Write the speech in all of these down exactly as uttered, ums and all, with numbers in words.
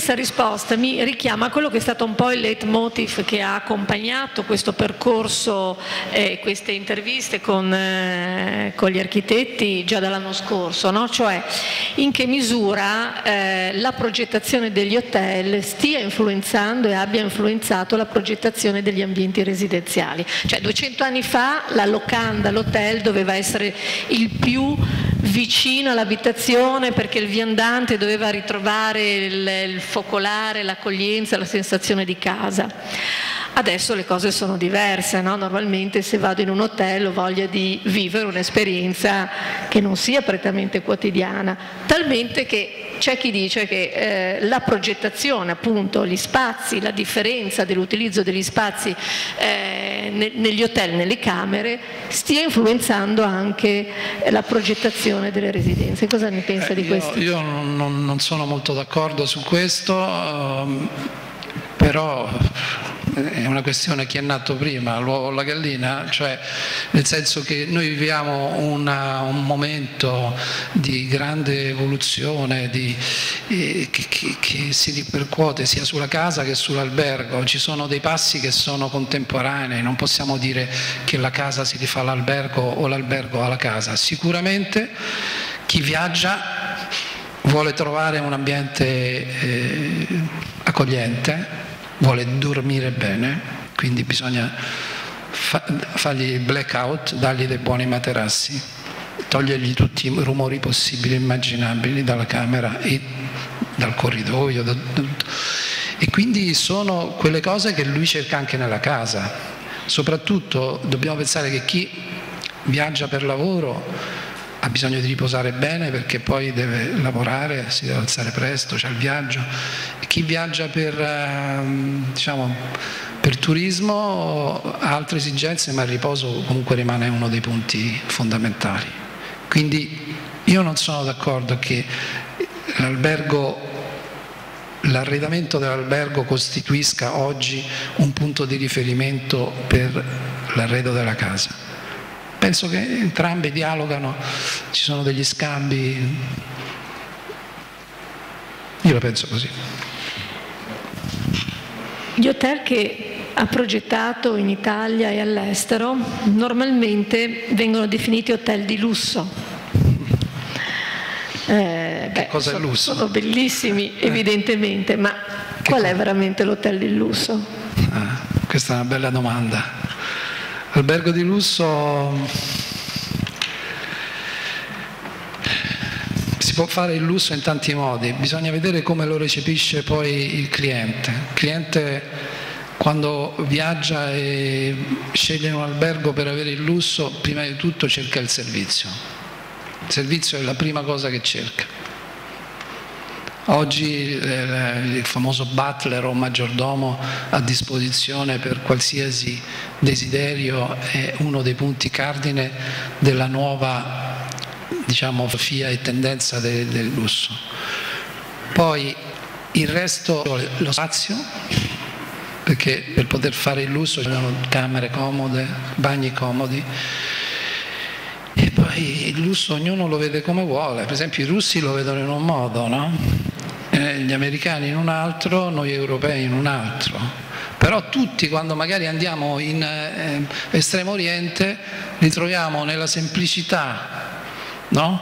questa risposta mi richiama a quello che è stato un po' il leitmotiv che ha accompagnato questo percorso e eh, queste interviste con, eh, con gli architetti già dall'anno scorso, no? Cioè in che misura eh, la progettazione degli hotel stia influenzando e abbia influenzato la progettazione degli ambienti residenziali. Cioè duecento anni fa la locanda, l'hotel doveva essere il più vicino all'abitazione perché il viandante doveva ritrovare il, il focolare, l'accoglienza, la sensazione di casa. Adesso le cose sono diverse, no? Normalmente se vado in un hotel ho voglia di vivere un'esperienza che non sia prettamente quotidiana, talmente che c'è chi dice che eh, la progettazione, appunto, gli spazi, la differenza dell'utilizzo degli spazi eh, ne, negli hotel, nelle camere, stia influenzando anche la progettazione delle residenze. Cosa ne pensa eh, di io, questo? Io non, non sono molto d'accordo su questo, um, però è una questione chi è nato prima, l'uovo o la gallina, cioè nel senso che noi viviamo una, un momento di grande evoluzione di, eh, che, che, che si ripercuote sia sulla casa che sull'albergo. Ci sono dei passi che sono contemporanei, non possiamo dire che la casa si rifà all'albergo o l'albergo alla casa. Sicuramente chi viaggia vuole trovare un ambiente eh, accogliente, vuole dormire bene, quindi bisogna fa fargli il blackout, dargli dei buoni materassi, togliergli tutti i rumori possibili e immaginabili dalla camera e dal corridoio, da, da, e quindi sono quelle cose che lui cerca anche nella casa. Soprattutto dobbiamo pensare che chi viaggia per lavoro ha bisogno di riposare bene perché poi deve lavorare, si deve alzare presto, c'è il viaggio. E chi viaggia per, eh, diciamo, per turismo ha altre esigenze, ma il riposo comunque rimane uno dei punti fondamentali. Quindi io non sono d'accordo che l'albergo, l'arredamento dell'albergo costituisca oggi un punto di riferimento per l'arredo della casa. Penso che entrambi dialogano, ci sono degli scambi, io la penso così. Gli hotel che ha progettato in Italia e all'estero normalmente vengono definiti hotel di lusso. Eh, beh, che cosa è lusso? Sono bellissimi evidentemente, ma che qual cosa? È veramente l'hotel di lusso? Ah, questa è una bella domanda. L'albergo di lusso si può fare il lusso in tanti modi, bisogna vedere come lo recepisce poi il cliente. Il cliente quando viaggia e sceglie un albergo per avere il lusso, prima di tutto cerca il servizio. Il servizio è la prima cosa che cerca. Oggi eh, il famoso butler o maggiordomo a disposizione per qualsiasi desiderio è uno dei punti cardine della nuova, diciamo, filosofia e tendenza de, del lusso. Poi il resto, lo spazio, perché per poter fare il lusso ci sono camere comode, bagni comodi. E poi il lusso ognuno lo vede come vuole, per esempio i russi lo vedono in un modo, no? Eh, gli americani in un altro, noi europei in un altro. Però tutti quando magari andiamo in eh, Estremo Oriente ritroviamo nella semplicità, no?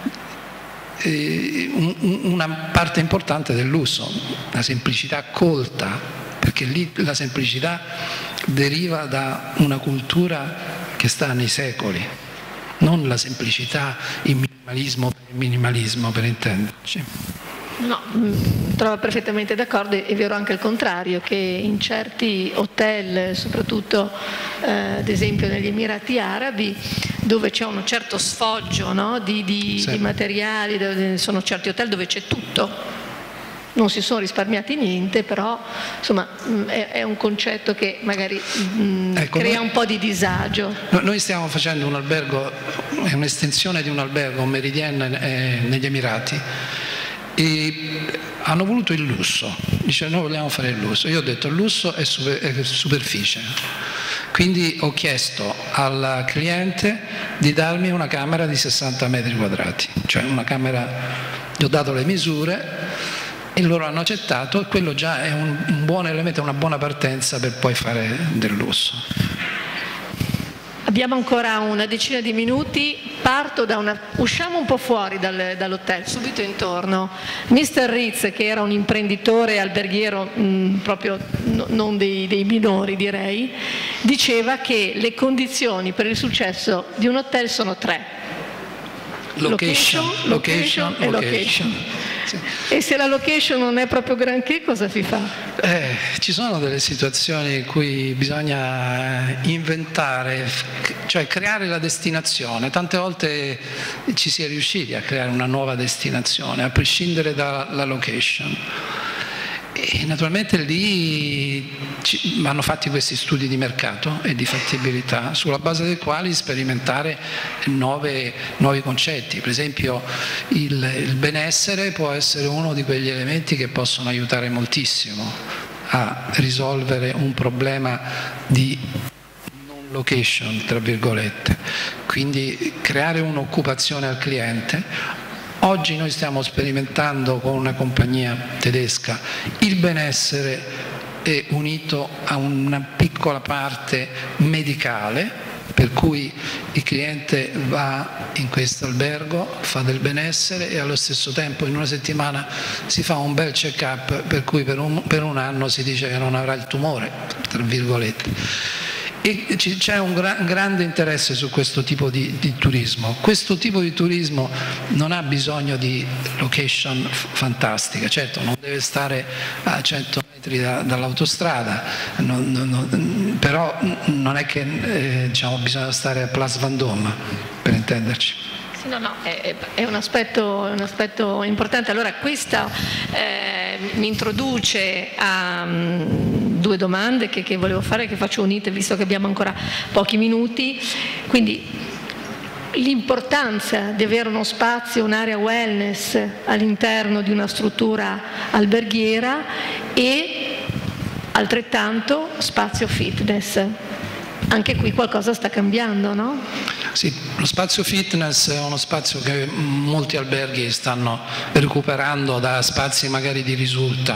eh, un, una parte importante del lusso, la semplicità colta, perché lì la semplicità deriva da una cultura che sta nei secoli. Non la semplicità, il minimalismo per il minimalismo, per intenderci. No, trovo perfettamente d'accordo, è vero anche il contrario, che in certi hotel, soprattutto eh, ad esempio negli Emirati Arabi, dove c'è un certo sfoggio, no, di, di, sì. di materiali, dove sono certi hotel dove c'è tutto. Non si sono risparmiati niente, però insomma è, è un concetto che magari mh, ecco, crea noi, un po' di disagio. Noi stiamo facendo un albergo, è un'estensione di un albergo, un Méridien eh, negli Emirati, e hanno voluto il lusso, dice noi vogliamo fare il lusso. Io ho detto il lusso è, super, è superficie, quindi ho chiesto al cliente di darmi una camera di sessanta metri quadrati, cioè una camera, gli ho dato le misure e loro hanno accettato, e quello già è un, un buon elemento, una buona partenza per poi fare del lusso. Abbiamo ancora una decina di minuti, parto da una... usciamo un po' fuori dal, dall'hotel, subito intorno. mister Ritz, che era un imprenditore alberghiero mh, proprio no, non dei, dei minori direi, diceva che le condizioni per il successo di un hotel sono tre. Location, location, location e location. location. Sì. E se la location non è proprio granché, cosa si fa? Eh, ci sono delle situazioni in cui bisogna inventare, cioè creare la destinazione. Tante volte ci si è riusciti a creare una nuova destinazione, a prescindere dalla location. E naturalmente lì ci, vanno fatti questi studi di mercato e di fattibilità, sulla base dei quali sperimentare nuove, nuovi concetti. Per esempio il, il benessere può essere uno di quegli elementi che possono aiutare moltissimo a risolvere un problema di non location, tra virgolette, quindi creare un'occupazione al cliente. Oggi noi stiamo sperimentando con una compagnia tedesca il benessere è unito a una piccola parte medicale, per cui il cliente va in questo albergo, fa del benessere e allo stesso tempo in una settimana si fa un bel check-up, per cui per un, per un anno si dice che non avrà il tumore, tra virgolette. E c'è un gra- grande interesse su questo tipo di, di turismo. Questo tipo di turismo non ha bisogno di location f- fantastica, certo non deve stare a cento metri da, dall'autostrada, non, non, non, però non è che eh, diciamo, bisogna stare a Place Vendôme, per intenderci. No, no, è, è, un aspetto, è un aspetto importante. Allora questa eh, mi introduce a um, due domande che, che volevo fare, che faccio unite visto che abbiamo ancora pochi minuti. Quindi l'importanza di avere uno spazio, un'area wellness all'interno di una struttura alberghiera e altrettanto spazio fitness. Anche qui qualcosa sta cambiando, no? Sì, lo spazio fitness è uno spazio che molti alberghi stanno recuperando da spazi magari di risulta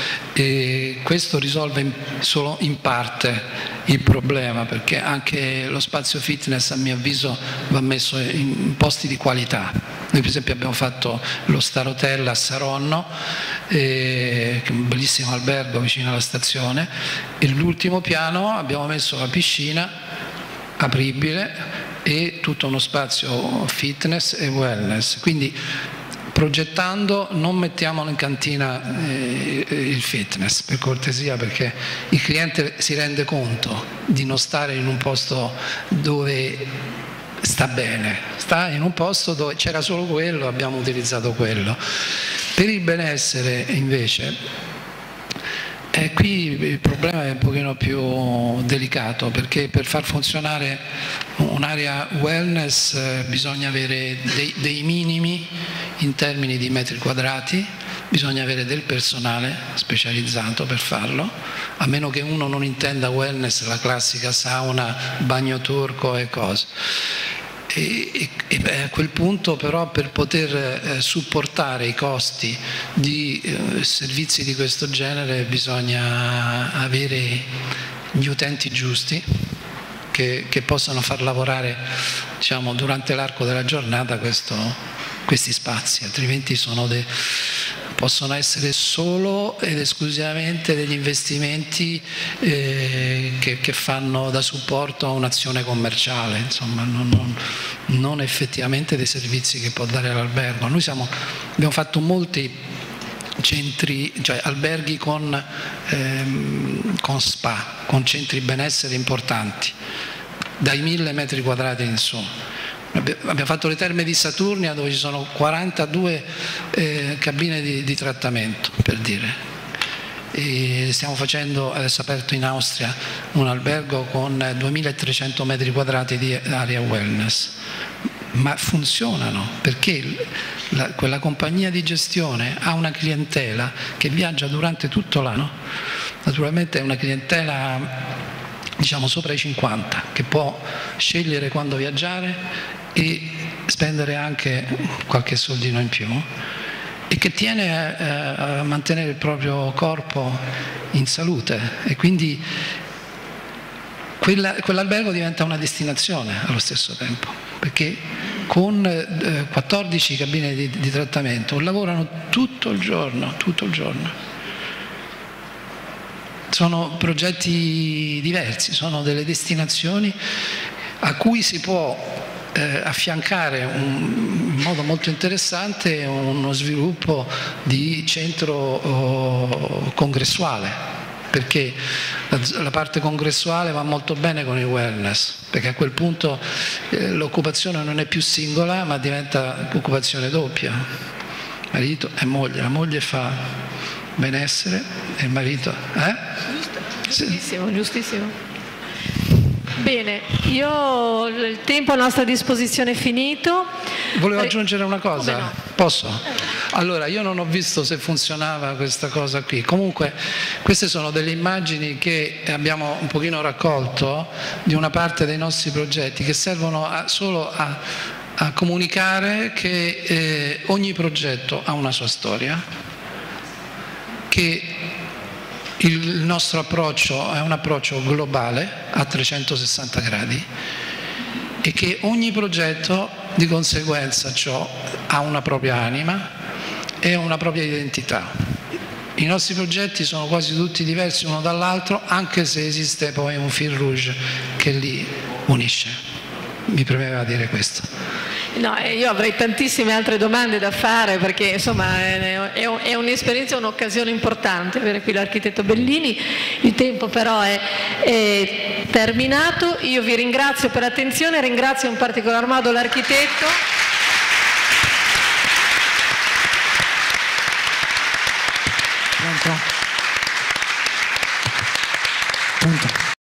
e questo risolve in, solo in parte il problema, perché anche lo spazio fitness a mio avviso va messo in posti di qualità. Noi per esempio abbiamo fatto lo Star Hotel a Saronno, eh, che è un bellissimo albergo vicino alla stazione, e l'ultimo piano abbiamo messo la piscina apribile e tutto uno spazio fitness e wellness. Quindi progettando non mettiamo in cantina eh, il fitness, per cortesia, perché il cliente si rende conto di non stare in un posto dove sta bene, sta in un posto dove c'era solo quello, abbiamo utilizzato quello. Per il benessere invece Eh, qui il problema è un pochino più delicato, perché per far funzionare un'area wellness eh, bisogna avere dei, dei minimi in termini di metri quadrati, bisogna avere del personale specializzato per farlo, a meno che uno non intenda wellness la classica sauna, bagno turco e cose. E, e, e a quel punto però per poter eh, supportare i costi di eh, servizi di questo genere bisogna avere gli utenti giusti che, che possano far lavorare, diciamo, durante l'arco della giornata questo, questi spazi, altrimenti sono de, possono essere solo ed esclusivamente degli investimenti eh, che, che fanno da supporto a un'azione commerciale, insomma, non, non, non effettivamente dei servizi che può dare l'albergo. Noi siamo, abbiamo fatto molti centri, cioè alberghi con, ehm, con spa, con centri benessere importanti, dai mille metri quadrati in su. Abbiamo fatto le terme di Saturnia dove ci sono quarantadue eh, cabine di, di trattamento, per dire. E stiamo facendo, adesso aperto in Austria, un albergo con duemilatrecento metri quadrati di area wellness. Ma funzionano perché la, quella compagnia di gestione ha una clientela che viaggia durante tutto l'anno. Naturalmente è una clientela, diciamo, sopra i cinquanta, che può scegliere quando viaggiare e spendere anche qualche soldino in più, e che tiene a, a mantenere il proprio corpo in salute, e quindi quella, quell'albergo diventa una destinazione allo stesso tempo, perché con eh, quattordici cabine di, di trattamento lavorano tutto il giorno, tutto il giorno. Sono progetti diversi, sono delle destinazioni a cui si può eh, affiancare un, in modo molto interessante uno sviluppo di centro oh, congressuale, perché la, la parte congressuale va molto bene con il wellness, perché a quel punto eh, l'occupazione non è più singola ma diventa occupazione doppia, marito e moglie, la moglie fa benessere e il marito eh? Giustissimo, giustissimo. Bene, io il tempo a nostra disposizione è finito. Volevo aggiungere una cosa, no? Posso? Allora, io non ho visto se funzionava questa cosa qui. Comunque, queste sono delle immagini che abbiamo un pochino raccolto di una parte dei nostri progetti, che servono a, solo a, a comunicare che eh, ogni progetto ha una sua storia, che il nostro approccio è un approccio globale a trecentosessanta gradi e che ogni progetto di conseguenza ciò ha una propria anima e una propria identità. I nostri progetti sono quasi tutti diversi uno dall'altro, anche se esiste poi un fil rouge che li unisce. Mi premeva dire questo. No, io avrei tantissime altre domande da fare, perché insomma è un'esperienza, un'occasione importante avere qui l'architetto Bellini. Il tempo però è, è terminato. Io vi ringrazio per l'attenzione, ringrazio in particolar modo l'architetto. Pronto? Punto.